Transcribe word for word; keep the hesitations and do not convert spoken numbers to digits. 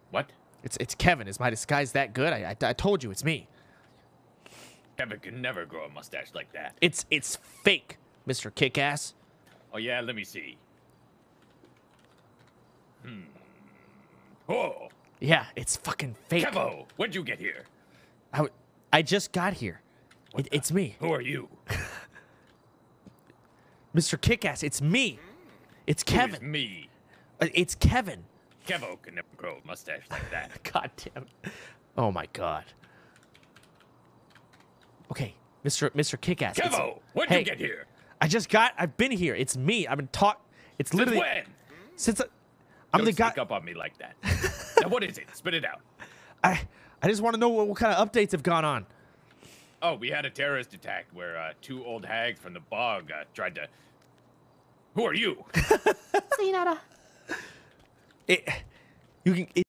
What? It's it's Kevin. Is my disguise that good? I, I, I told you, it's me. Kevin can never grow a mustache like that. It's it's fake, Mister Kickass. Oh, yeah? Let me see. Hmm. Oh! Yeah, it's fucking fake. Kevo! When'd you get here? I, w I just got here. It, it's me. Who are you? Mister Kickass, it's me. It's Kevin. Who is me? Uh, It's Kevin. Kevo can never grow a mustache like that. God damn it. Oh my god. Okay, Mister Mister Kickass. it's- Kevo! When'd hey, you get here? I just got. I've been here. It's me. I've been taught. It's Since literally when? since I, I'm Don't the sneak guy. up on me like that. Now, what is it? Spit it out. I I just want to know what, what kind of updates have gone on. Oh, we had a terrorist attack where uh, two old hags from the bog uh, tried to... Who are you? It, you can. It,